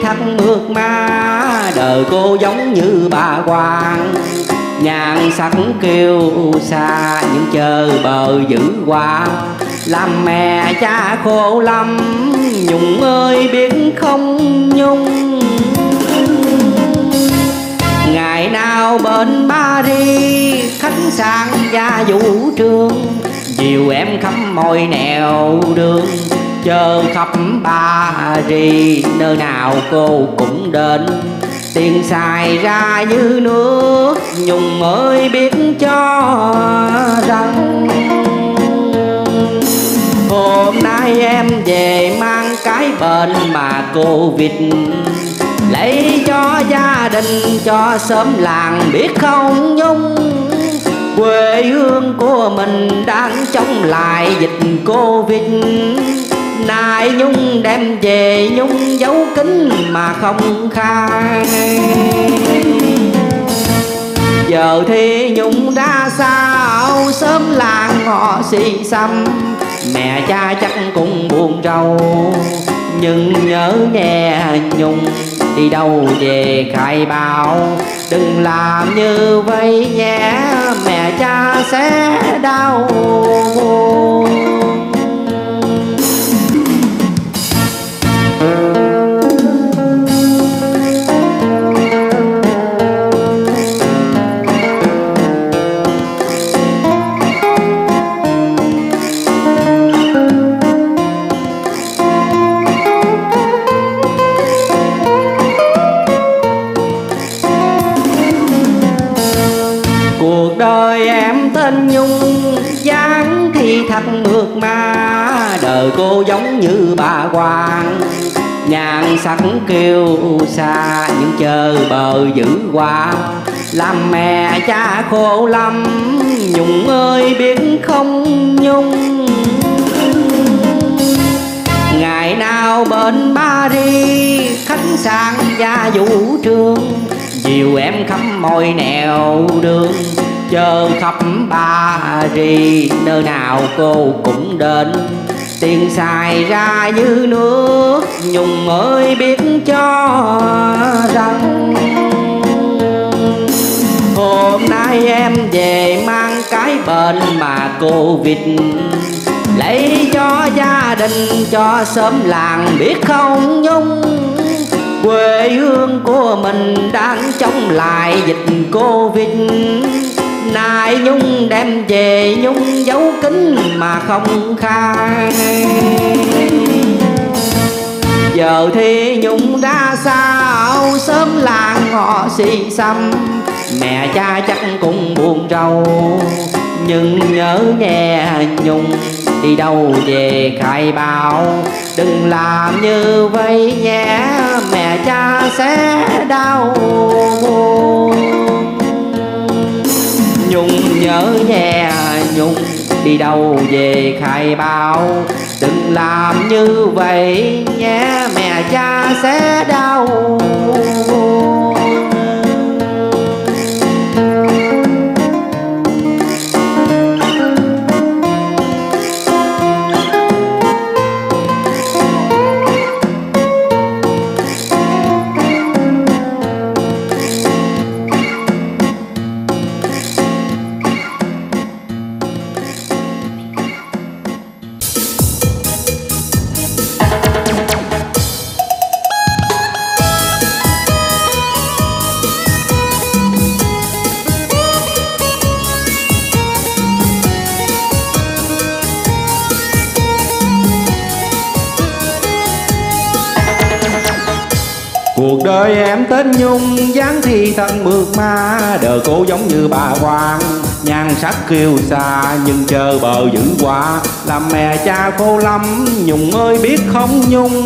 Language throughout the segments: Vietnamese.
thật mượt mà, đời cô giống như bà quan. Nhan sắc kiêu xa những chờ bờ giữ qua, làm mẹ cha khổ lắm, Nhung ơi biết không Nhung. Ngày nào bên Paris khách sạn và vũ trường, dìu em khắp mọi nẻo đường, chờ khắp Paris nơi nào cô cũng đến. Tiền xài ra như nước, Nhung ơi biết cho rằng hôm nay em về mang cái bệnh mà Covid, lấy cho gia đình cho xóm làng biết không Nhung. Quê hương của mình đang chống lại dịch Covid, nay Nhung đem về Nhung giấu kín mà không khai. Giờ thì Nhung đã sao, xóm làng họ xì xăm, mẹ cha chắc cũng buồn rầu, nhưng nhớ nghe Nhung đi đâu về khai báo. Đừng làm như vậy nhé, mẹ cha sẽ đau. Cuộc đời em tên Nhung, dáng thì thật mượt mà, đời cô giống như bà quan. Nhan sắc kiêu xa những chờ bờ giữ qua, làm mẹ cha khổ lắm, Nhung ơi biết không Nhung. Ngày nào bên Paris khách sạn và vũ trường, dìu em khắp mọi nẻo đường, chờ khắp Paris nơi nào cô cũng đến. Tiền xài ra như nước, Nhung ơi biết cho rằng hôm nay em về mang cái bệnh mà Covid, lấy cho gia đình cho xóm làng biết không Nhung. Quê hương của mình đang chống lại dịch Covid, nay Nhung đem về Nhung giấu kín mà không khai. Giờ thì Nhung đã sao, xóm làng họ xì xăm, mẹ cha chắc cũng buồn rầu, nhưng nhớ nghe Nhung đi đâu về khai báo. Đừng làm như vậy nhé, mẹ cha sẽ đau. Nhung nhớ nghe Nhung đi đâu về khai báo. Đừng làm như vậy nhé, mẹ cha sẽ đau. Cuộc đời em tên Nhung, dáng thì thật mượt mà, đời cô giống như bà quan. Nhan sắc kiêu xa nhưng chờ bờ giữ qua, làm mẹ cha khổ lắm, Nhung ơi biết không Nhung.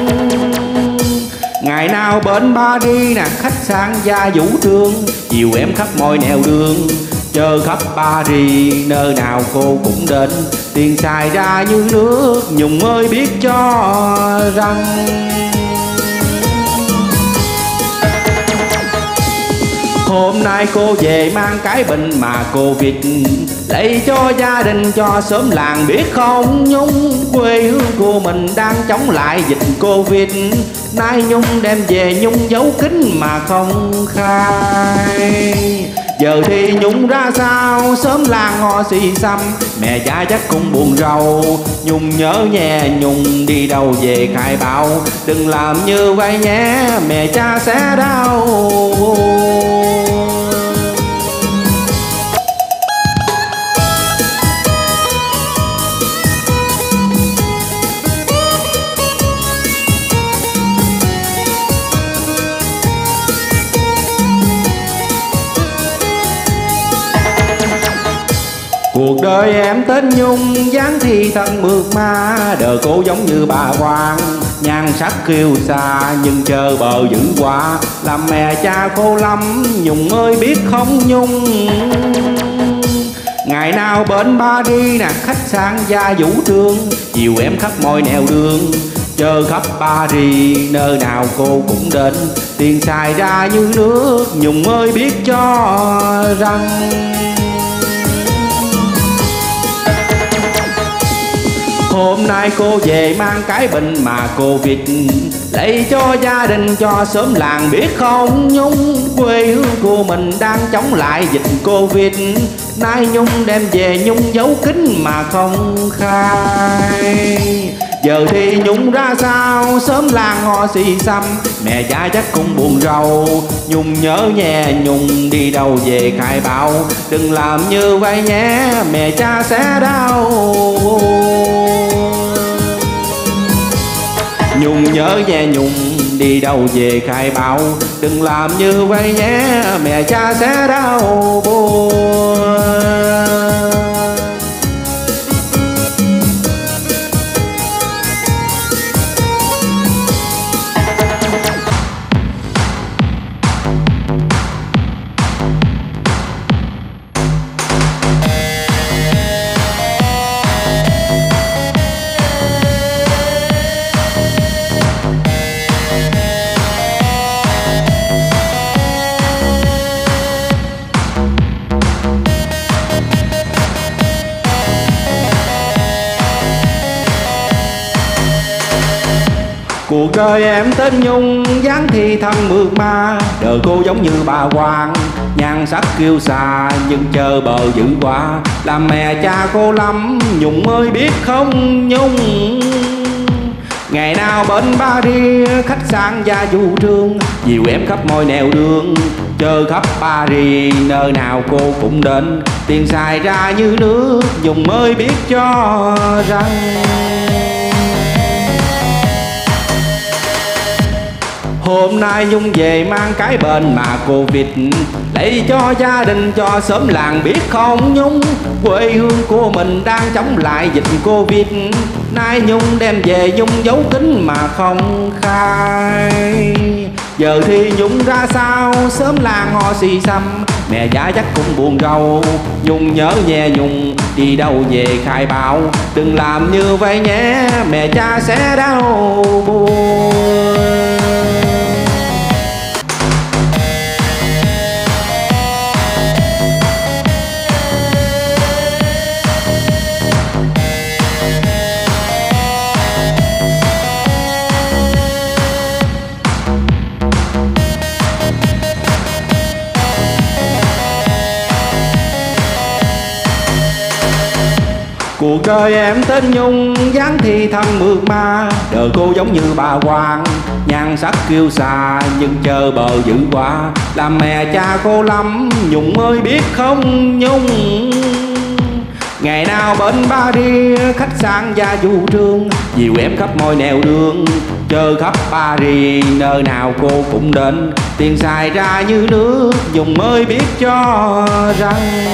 Ngày nào bên Paris nè, khách sạn và vũ trường, chiều em khắp mọi nẻo đường, chờ khắp Paris nơi nào cô cũng đến. Tiền xài ra như nước, Nhung ơi biết cho rằng Hôm nay cô về mang cái bệnh mà Covid, lấy cho gia đình cho xóm làng biết không Nhung. Quê hương của mình đang chống lại dịch Covid, nay Nhung đem về Nhung giấu kín mà không khai. Giờ thì Nhung ra sao, xóm làng họ xì xăm, mẹ cha chắc cũng buồn rầu. Nhung nhớ nhẹ Nhung đi đâu về khai báo, đừng làm như vậy nhé, mẹ cha sẽ đau. Cuộc đời em tên Nhung, dáng thì thân mượt mà, đời cô giống như bà Hoàng, nhan sắc kiêu xa nhưng chờ bờ giữ qua. Làm mẹ cha cô lắm, Nhung ơi biết không Nhung. Ngày nào bên ba đi nè, khách sạn gia vũ trường, chiều em khắp mọi nẻo đường, chờ khắp Paris nơi nào cô cũng đến, tiền xài ra như nước, Nhung ơi biết cho rằng. Hôm nay cô về mang cái bệnh mà Covid, lấy cho gia đình cho xóm làng biết không Nhung. Quê hương của mình đang chống lại dịch Covid, nay Nhung đem về Nhung giấu kín mà không khai. Giờ thì Nhung ra sao, xóm làng họ xì xăm, mẹ cha chắc cũng buồn rầu. Nhung nhớ nhẹ Nhung đi đâu về khai báo, đừng làm như vậy nhé, mẹ cha sẽ đau. Nhung nhớ nhẹ Nhung đi đâu về khai báo, đừng làm như vậy nhé, mẹ cha sẽ đau buồn. Cuộc đời em tên Nhung, dáng thì thân mượt mà, đời cô giống như bà Hoàng, nhan sắc kiêu xà nhưng chờ bờ giữ qua. Làm mẹ cha cô lắm, Nhung ơi biết không Nhung. Ngày nào bên Paris khách sạn gia vũ trường, dìu em khắp mọi nẻo đường, chờ khắp Paris nơi nào cô cũng đến, tiền xài ra như nước, Nhung ơi biết cho rằng. Hôm nay Nhung về mang cái bệnh mà Covid, lấy cho gia đình cho xóm làng biết không Nhung. Quê hương của mình đang chống lại dịch Covid, nay Nhung đem về Nhung giấu kín mà không khai. Giờ thì Nhung ra sao, xóm làng họ xì xăm, mẹ cha chắc cũng buồn rầu. Nhung nhớ nhẹ Nhung đi đâu về khai báo, đừng làm như vậy nhé, mẹ cha sẽ đau buồn. Cuộc đời em tên Nhung, dáng thì thân mượt mà, đời cô giống như bà Hoàng, nhan sắc kiêu xà nhưng chờ bờ giữ qua. Làm mẹ cha cô lắm, Nhung ơi biết không Nhung. Ngày nào bên Paris khách sạn gia vũ trường, dìu em khắp mọi nẻo đường, chờ khắp Paris nơi nào cô cũng đến, tiền xài ra như nước, Nhung ơi biết cho rằng.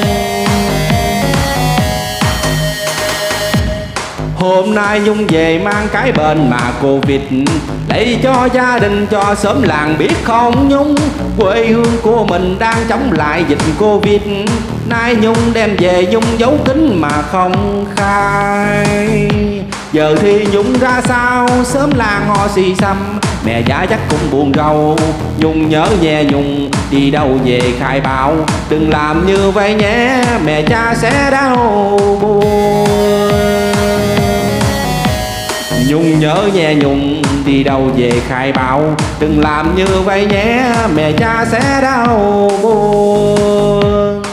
Hôm nay Nhung về mang cái bệnh mà Covid, lấy cho gia đình cho xóm làng biết không Nhung. Quê hương của mình đang chống lại dịch Covid, nay Nhung đem về Nhung giấu kín mà không khai. Giờ thì Nhung ra sao, xóm làng họ xì xăm, mẹ cha chắc cũng buồn rầu. Nhung nhớ nhẹ Nhung đi đâu về khai báo, đừng làm như vậy nhé, mẹ cha sẽ đau buồn. Nhung nhớ nhẹ Nhung, đi đâu về khai báo, đừng làm như vậy nhé, mẹ cha sẽ đau buồn.